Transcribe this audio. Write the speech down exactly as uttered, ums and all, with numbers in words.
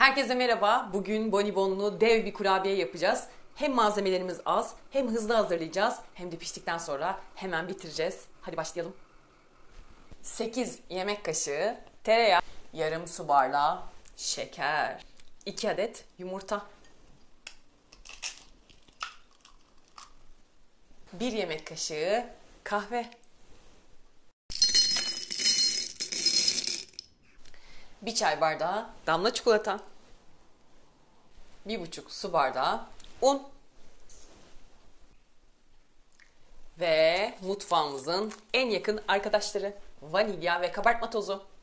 Herkese merhaba. Bugün bonibonlu dev bir kurabiye yapacağız. Hem malzemelerimiz az, hem hızlı hazırlayacağız, hem de piştikten sonra hemen bitireceğiz. Hadi başlayalım. sekiz yemek kaşığı tereyağı, yarım su bardağı şeker, iki adet yumurta, bir yemek kaşığı kahve, bir çay bardağı damla çikolata, bir buçuk su bardağı un ve mutfağımızın en yakın arkadaşları vanilya ve kabartma tozu.